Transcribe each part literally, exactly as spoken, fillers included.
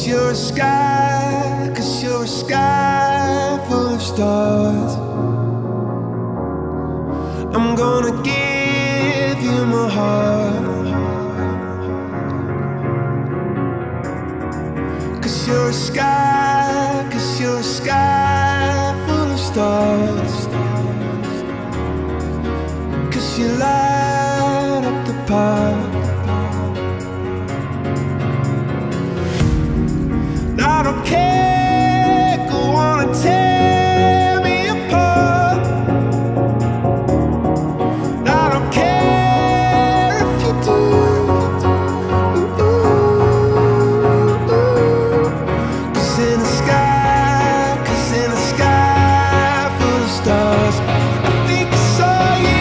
'Cause you're a sky, 'cause you're a sky full of stars. I'm gonna give you my heart. 'Cause you're a sky, 'cause you're a sky full of stars. 'Cause you light up the park. I don't care, go on and tear me apart. I don't care if you do. Cause in the sky, cause in the sky full of stars, I think I saw you.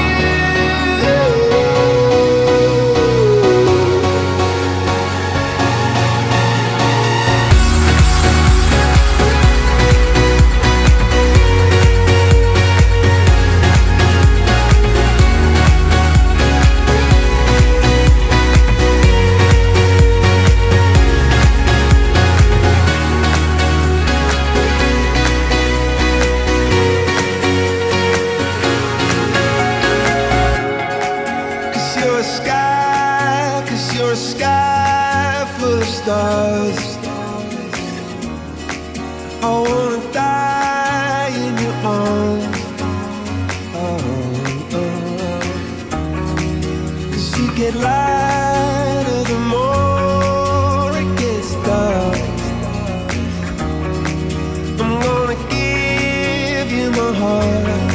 You're a sky, 'cause you're a sky full of stars. I wanna die in your arms. Oh, oh. 'Cause you get lighter the more it gets dark. I'm gonna give you my heart.